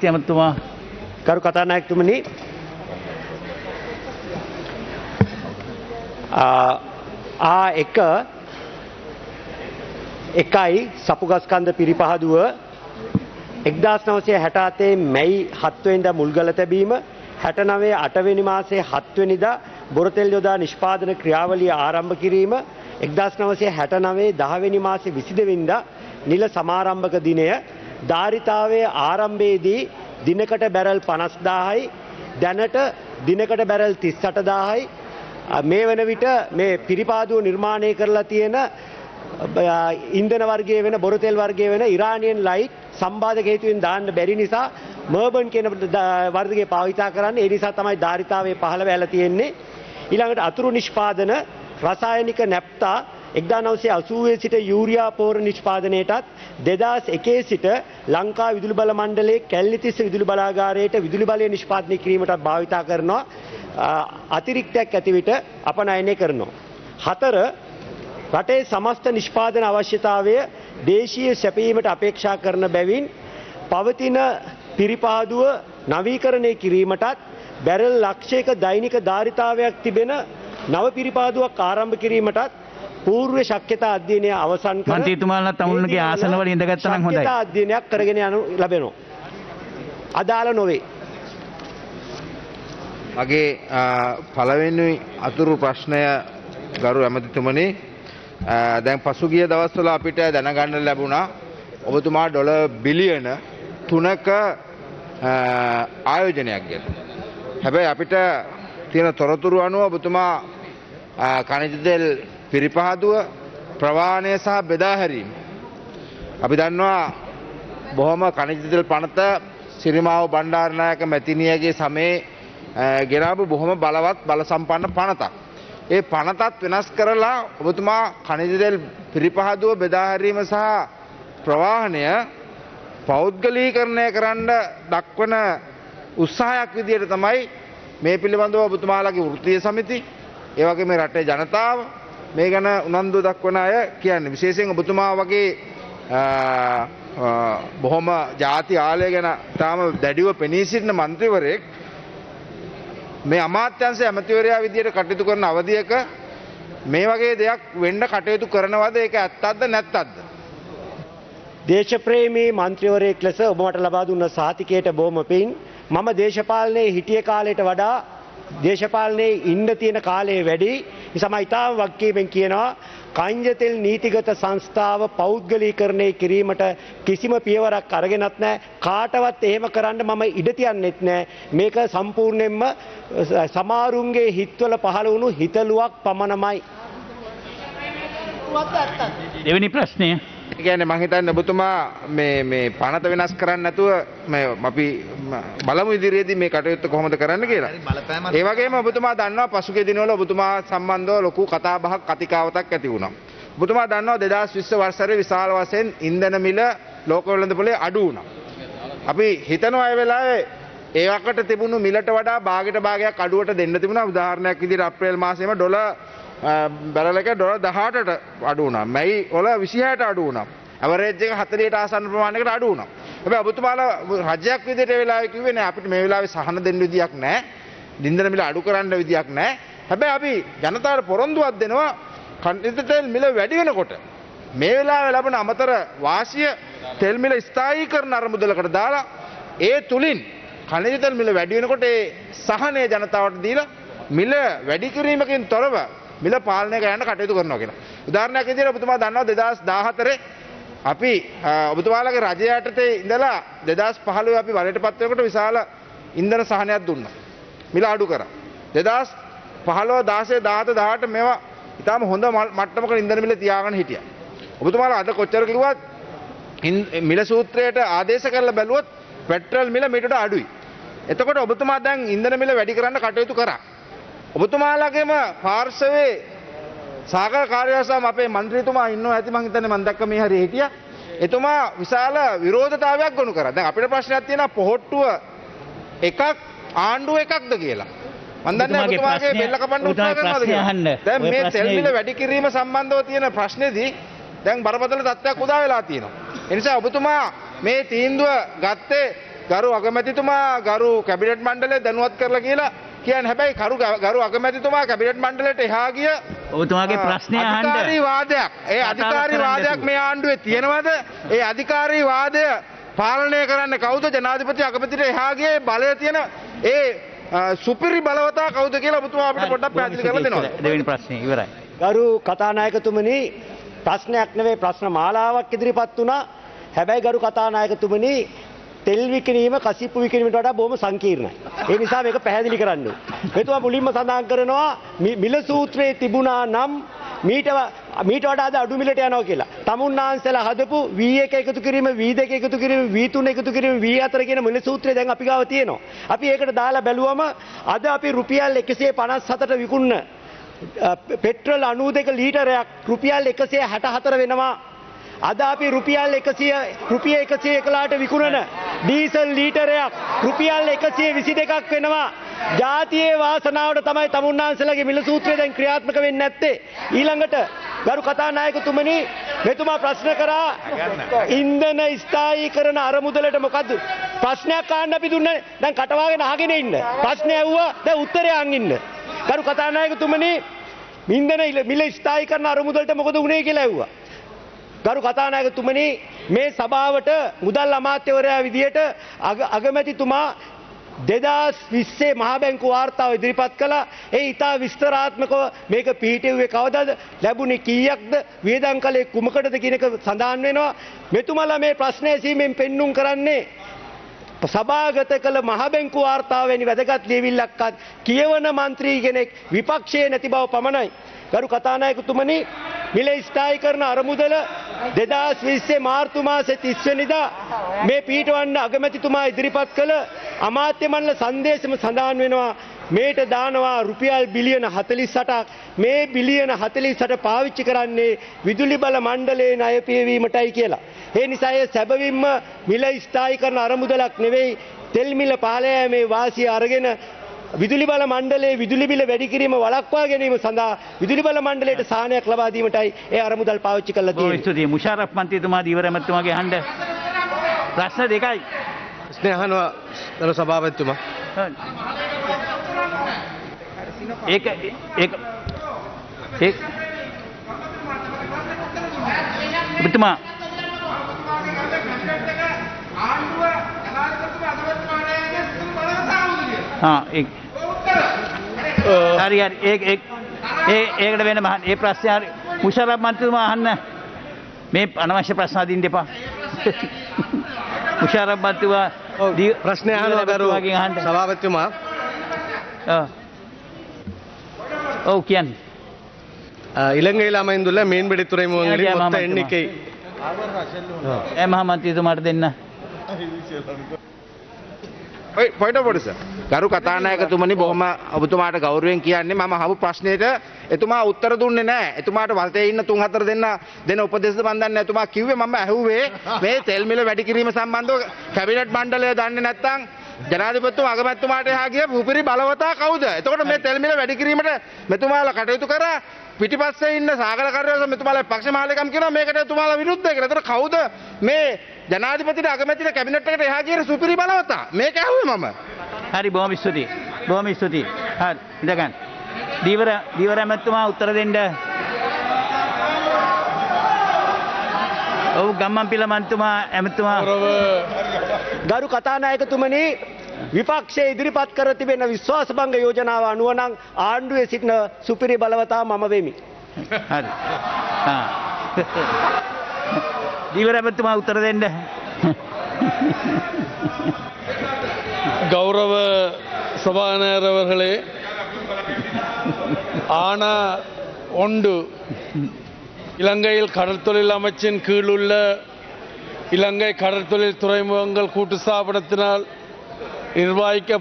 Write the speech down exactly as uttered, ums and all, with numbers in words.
පස්සේ ඇමතුමා කරු කතානායකතුමනි ආ එක එකයි සපුගස්කන්ධ පිරිපහදුව එක්දාස් නවසිය හැට අතේ මැයි හත් වෙනිදා මුල්ගල තැබීම හැට නවය අට වෙනි මාසයේ හත් වෙනිදා බොරතෙල් යොදා නිෂ්පාදන ක්‍රියාවලිය ආරම්භ කිරීම එක්දාස් නවසිය හැට නවය දහ වෙනි මාසයේ විසි දෙවනිදා නිල සමාරම්භක දිනය ධාරිතාවයේ ආරම්භයේදී දිනකට බැරල් පනස් දාහයි දැනට දිනකට බැරල් තිස් අට දාහයි මේ වන විට මේ පිරිපාදුව නිර්මාණය කරලා තියෙන ඉන්ධන වර්ගයේ වෙන බොරතෙල් වර්ගයේ වෙන ඉරානියන් ලයිට් සම්බාධක හේතුවෙන් දාන්න බැරි නිසා මර්බන් කියන වර්ගය භාවිතා කරන්නේ ඒ නිසා තමයි ධාරිතාවයේ පහළ වෙලා තියෙන්නේ ඊළඟට අතුරු නිෂ්පාදන රසායනික නැප්තා එක්දාස් නවසිය අසූවේ සිට යූරියා පෝර නිෂ්පාදනයටත් දෙදාස් එකේ සිට ලංකා විදුලි බල මණ්ඩලයේ කැලණිතිස්ස විදුලි බලාගාරයට විදුලි බලය නිෂ්පාදනය කිරීමටත් භාවිතා කරනවා අතිරික්තයක් ඇති විට අපනයනය කරනවා. හතර රටේ සමස්ත නිෂ්පාදන අවශ්‍යතාවය දේශීය සැපීමට අපේක්ෂා කරන බැවින් පවතින පිරිපාදුව නවීකරණය කිරීමටත් බැරල් ලක්ෂයක දෛනික ධාරිතාවයක් තිබෙන නව පිරිපාදුවක් ආරම්භ කිරීමටත් පූර්ව ශක්්‍යතා අධ්‍යයනය අවසන් කර මන්ත්‍රීතුමාලා තමුන්ගේ ආසනවල ඉඳගත්තා නම් හොඳයි. ශක්්‍යතා අධ්‍යයනයක් කරගෙන යනු ලැබෙනවා. අදාළ නොවේ. මගේ පළවෙනි අතුරු ප්‍රශ්නය ගරු ඇමතිතුමනි දැන් පසුගිය දවස්වල අපිට දැනගන්න ලැබුණා ඔබතුමා ඩොලර් බිලියන තුනක ආයෝජනයක් ගැන. හැබැයි අපිට තියෙන තොරතුරු අනුව ඔබතුමා ඛනිජ තෙල් පිරිපහදුව ප්‍රවාහනය සහ බෙදා හැරීම. අපි දන්නවා බොහොම ඛනිජ තෙල් පනත සිරිමාව බණ්ඩාරනායක මැතිනියගේ සමයේ ගෙනාවු බොහොම බලවත් බල සම්පන්න පනතක්. ඒ පනතත් වෙනස් කරලා ඔබතුමා ඛනිජ තෙල් පිරිපහදුව බෙදා හැරීම සහ ප්‍රවාහනය පෞද්ගලීකරණය කරන්න දක්වන උත්සාහයක් විදිහට තමයි මේ පිළිබඳව ඔබතුමාලාගේ වෘත්තීය සමිති ඒ වගේම මේ රටේ ජනතාව මේ ගැන උනන්දුව දක්වන අය කියන්නේ විශේෂයෙන් ඔබතුමා වගේ බොහොම ಜಾති ආලය ගැන තාම දැඩිව පෙනී සිටින മന്ത്രിවරයෙක් මේ අමාත්‍යාංශ ඇමතිවරයා විදියට කටයුතු කරන අවධියක මේ වගේ දෙයක් වෙන්න කටයුතු කරනවද ඒක ඇත්තක්ද නැත්තක්ද? දේශප්‍රේමී මන්ත්‍රීවරයෙක් ලෙස ඔබ මට ලබා දුන්න සහතිකයට බොහොම පිං. මම දේශපාලනයේ හිටිය කාලයට වඩා දේශපාලනයේ ඉන්න තියෙන කාලය වැඩි. නිසා මම ඉතාම වගකීමෙන් කියනවා ඛනිජ තෙල් නීතිගත සංස්ථාව පෞද්ගලීකරණය කිරීමට කිසිම පියවරක් අරගෙනත් නැහැ. කාටවත් එහෙම කරන්න මම ඉඩ තියන්නෙත් නැහැ. මේක සම්පූර්ණයෙන්ම සමහරුන්ගේ හිතවල පහළ වුණු හිතලුවක් පමණමයි. දෙවෙනි ප්‍රශ්නය ඒ කියන්නේ මම හිතන්නේ ඔබතුමා මේ මේ පනත වෙනස් කරන්නේ නැතුව මේ අපි බලමු ඉදිරියේදී මේ කටයුත්ත කොහොමද කරන්න කියලා. ඒ වගේම ඔබතුමා දන්නවා පසුගිය දිනවල ඔබතුමා සම්බන්ධව ලොකු කතා බහක් කතිකාවතක් ඇති වුණා. ඔබතුමා දන්නවා දෙදාස් විස්ස වසරේ විශාල වශයෙන් ඉන්ධන මිල ලෝක වෙළඳපොලේ අඩු වුණා. අපි හිතනවා ඒ වෙලාවේ ඒවකට තිබුණු මිලට වඩා භාගයට භාගයක් අඩුවට දෙන්න තිබුණා. උදාහරණයක් විදිහට අප්‍රේල් මාසෙම ඩොලර් බැරල් එක ඩොලර් දහඅටට අඩු වුණා. මැයි වල විසිහයට අඩු වුණා. ඇවරේජ් එක හතළිහට ආසන්න ප්‍රමාණයකට අඩු වුණා. හැබැයි ඔබතුමාලා රජයක් විදිහට ඒ වෙලාවේ කිව්වේ නෑ අපිට මේ වෙලාවේ සහන දෙන්න විදියක් නෑ. ඉන්ධන මිල අඩු කරන්න විදියක් නෑ. හැබැයි අපි ජනතාවට පොරොන්දුවක් දෙනවා ඛනිජ තෙල් මිල වැඩි වෙනකොට මේ වෙලාවේ ලැබෙන අමතර වාසිය තෙල් මිල ස්ථායීකරණ අරමුදලකට දාලා ඒ තුලින් ඛනිජ තෙල් මිල වැඩි වෙනකොට ඒ සහනය ජනතාවට දීලා මිල වැඩි කිරීමකින් තොරව මිල පාලනය කරන්න කටයුතු කරනවා කියලා. උදාහරණයක් විදිහට ඔබතුමා දන්නවා දෙදාස් දාහතරේ අපි ඔබතුමාලගේ රජය යටතේ ඉඳලා දෙදාස් පහළොව අපි වලට පත් වෙනකොට විශාල ඉන්ධන සහනයක් දුන්නා. මිල අඩු කරා. දෙදාස් පහළොව දාහය දාහත දාහට මේවා ඊටාම හොඳ මට්ටමක ඉන්ධන මිල තියාගෙන හිටියා. ඔබතුමාලා අද කොච්චර කිව්වත් මිල සූත්‍රයට ආදේශ කරලා බැලුවොත් පෙට්‍රල් මිල මීටට අඩුයි. එතකොට ඔබතුමා දැන් ඉන්ධන මිල වැඩි කරන්න කටයුතු කරා. ඔබතුමාලාගේම පාර්ශවයේ සාගර කාර්යාලයම අපේ මන්ත්‍රීතුමා ඉන්නවා ඇති මං හිතන්නේ මං දැක්ක මේ හරිය හිටියා. එතුමා විශාල විරෝධතාවයක් ගොනු කරා. දැන් අපිට ප්‍රශ්නයක් තියෙනවා පොහොට්ටුව එකක් ආණ්ඩුව එකක්ද කියලා. මං දන්නේ ඔබතුමාගේ බෙල්ල කපන්න උත්සාහ කරනවද කියලා. දැන් මේ තෙල් මිල වැඩි කිරීම සම්බන්ධව තියෙන ප්‍රශ්නේදී දැන් බරපතල තත්ත්වයක් උදා වෙලා තියෙනවා. ඒ නිසා ඔබතුමා මේ තීන්දුව ගත්තේ ගරු අගමැතිතුමා ගරු කැබිනට් මණ්ඩලය දැනුවත් කරලා කියලා කියන්නේ හැබැයි කරු ගරු අගමැතිතුමා කැබිනට් මණ්ඩලයට එහා ගිය ඔබතුමාගේ ප්‍රශ්නය අහන්න. අධිකාරී වාදයක් ඒ අධිකාරී වාදයක් මේ ආණ්ඩුවේ තියෙනවද? ඒ අධිකාරී වාදය පාලනය කරන්න කවුද? ජනාධිපති අගමැතිට එහා ගියේ බලය තියෙන ඒ සුපිරි බලවතා කවුද කියලා ඔබතුමා අපිට පොඩ්ඩක් පැහැදිලි කරලා දෙනවා. දෙවෙනි ප්‍රශ්නේ ඉවරයි. ගරු කතානායකතුමනි ප්‍රශ්නයක් නෙවෙයි ප්‍රශ්න මාලාවක් ඉදිරිපත් වුණා. හැබැයි ගරු කතානායකතුමනි තෙල් විකිණීම කසිප්පු විකිණීමට වඩා බොහොම සංකීර්ණයි. ඒ නිසා මේක පැහැදිලි කරන්න ඕනේ. මෙතුමා මුලින්ම සඳහන් කරනවා මිල සූත්‍රයේ තිබුණා නම් මීට මීට වඩා අද අඩු මිලට යනවා කියලා. තමුන්නාන්සලා හදපු V එක එකතු කිරීම V දෙක එකතු කිරීම V තුන එකතු කිරීම V හතර කියන මිල සූත්‍රය දැන් අපි ගාව තියෙනවා. අපි ඒකට දාලා බැලුවම අද අපි රුපියල් එකසිය පනස් හතට විකුණන පෙට්‍රල් අනූ දෙක ලීටරයක් රුපියල් එකසිය හැට හතර වෙනවා. අද අපි රුපියල් එකසිය රුපියල් එකසිය එකලාට විකුණන ඩීසල් ලීටරයක් රුපියල් එකසිය විසි දෙකක් වෙනවා. ජාතියේ වාසනාවට තමයි තමුන්නාන්සලගේ මිල සූත්‍රය දැන් ක්‍රියාත්මක වෙන්නේ නැත්තේ. ඊළඟට ගරු කතානායකතුමනි මෙතුමා ප්‍රශ්න කරා ඉන්ධන ස්ථායීකරණ අරමුදලට මොකද්ද ප්‍රශ්නයක් අහන්න අපි දුන්නේ. දැන් කටවාගෙන අහගෙන ඉන්න. ප්‍රශ්න ඇහුවා දැන් උත්තරය අහන් ඉන්න. ගරු කතානායකතුමනි ඉන්ධන මිල ස්ථායීකරණ අරමුදලට මොකද වුනේ කියලා ඇහුවා. ගරු කතානායකතුමනි මේ සභාවට මුදල් අමාත්‍යවරයා විදියට අගමැතිතුමා දෙදහස් විස්සේ මහා බැංකු වාර්තාව ඉදිරිපත් කළා. ඒ ඉතා විස්තරාත්මකව මේක පිහිටෙව්වේ කවදාද? ලැබුණේ කීයක්ද? වියදම් කළේ කුමකටද කියන එක සඳහන් වෙනවා. මෙතුමලා මේ ප්‍රශ්න ඇසීමෙන් පෙන්눔 කරන්නේ සභාගත කළ මහ බැංකු වාර්තාව වැනි වැදගත් ලියවිල්ලක්වත් කියවන മന്ത്രി කෙනෙක් විපක්ෂයේ නැති බව පමණයි. ගරු කතානායකතුමනි මිල ස්ථායීකරණ අරමුදල දෙදහස් විස්සේ මාර්තු මාසේ තිස් වෙනිදා මේ පීඨවන්න අගමැතිතුමා ඉදිරිපත් කළ අමාත්‍ය මණ්ඩල සංදේශම සඳහන් වෙනවා මේට දානවා රුපියල් බිලියන හතළිස් අටක්. මේ බිලියන හතළිස් අට පාවිච්චි කරන්නේ විදුලි බල මණ්ඩලයේ ණය පියවීමටයි කියලා. ඒ නිසා ඒ සැබවින්ම මිල ස්ථායීකරණ අරමුදලක් නෙවෙයි තෙල් මිල පහළ යෑමේ වාසිය අරගෙන විදුලි බල මණ්ඩලයේ විදුලි බිල වැඩි කිරීම වළක්වා ගැනීම සඳහා විදුලි බල මණ්ඩලයට සාහනයක් ලබා දීමටයි ඒ අරමුදල් පාවිච්චි කරලා තියෙන්නේ. බොහොම ස්තුතියි මුෂාරෆ් මන්ත්‍රීතුමා දීවර මැතිතුමාගේ අහන්න. ප්‍රශ්න දෙකයි. ප්‍රශ්න අහනවා ගරු සභාපතිතුමා. ඒක ඒක ඒක මෙතුමා हाँ एक हरी हरी एक एक ඒකට වෙන මහන් ඒ ප්‍රශ්නේ හරි මුෂාරෆ් මන්ත්‍රීතුමා අහන්න මේ අනවශ්‍ය ප්‍රශ්න අදින්න එපා. මුෂාරෆ් මන්ත්‍රීතුමා ප්‍රශ්න අහනවා ගරු සභාපතිතුමා. ඔව් ඔව් කියන්නේ இலங்கையில் அமைந்துள்ள மீன்பிடி துறைமுகங்களின் மொத்த எண்ணிக்கை ඒ මහ මන්ත්‍රීතුමාට දෙන්න. ඔය පොයිට පොඩිස ගරු කතානායකතුමනි බොහොම ඔබතුමාට ගෞරවයෙන් කියන්නේ මම අහපු ප්‍රශ්නෙට එතුමා උත්තර දුන්නේ නැහැ. එතුමාට වලතේ ඉන්න තුන් හතර දෙන්න දෙන උපදේශ මන් දන්නේ නැහැ. එතුමා කිව්වේ මම ඇහුවේ මේ තෙල් මිල වැඩි කිරීම සම්බන්ධව කැබිනට් මණ්ඩලය දන්නේ නැත්නම් ජනාධිපතිතුමා අගමැතිතුමාට එහා ගිය උපරි බලවතා කවුද? එතකොට මේ තෙල් මිල වැඩි කිරීමට මෙතුමාලා කටයුතු කරා පිටිපස්සේ ඉන්න සාගර කර්යවල මෙතුමාලා පක්ෂ මාලකම් කියනවා මේකට එතුමාලා විරුද්ධයි කියලා. එතකොට කවුද මේ ජනාධිපතිට අගමැතිට කැබිනට් එකට එහා ගිය සුපිරි බලවතා? මේක ඇහුවේ මම. හරි බොහොම ස්තුතියි. බොහොම ස්තුතියි. හරි ඉඳගන්න. දීවර දීවර මැතිතුමා උත්තර දෙන්න. ඔව් ගම්මන්පිල මන්තුමා ඇමතුමා ගරු කතානායකතුමනි විපක්ෂයේ ඉදිරිපත් කර තිබෙන විශ්වාසභංග යෝජනාව අනුව නම් ආණ්ඩුවේ සිටින සුපිරි බලවතා මම වෙමි. හරි. ආ. දීවර ඇමතුමා උත්තර දෙන්න. கௌரவ சபாநாயகர் அவர்களே, ஆனா ஒன்று இலங்கையில் கடற்தொழில் அமைச்சின் கீழுள்ள இலங்கை கடற்தொழில் துறைமுகங்கள் கூட்டு ஸ்தாபனத்தினால் நிர்வகிக்க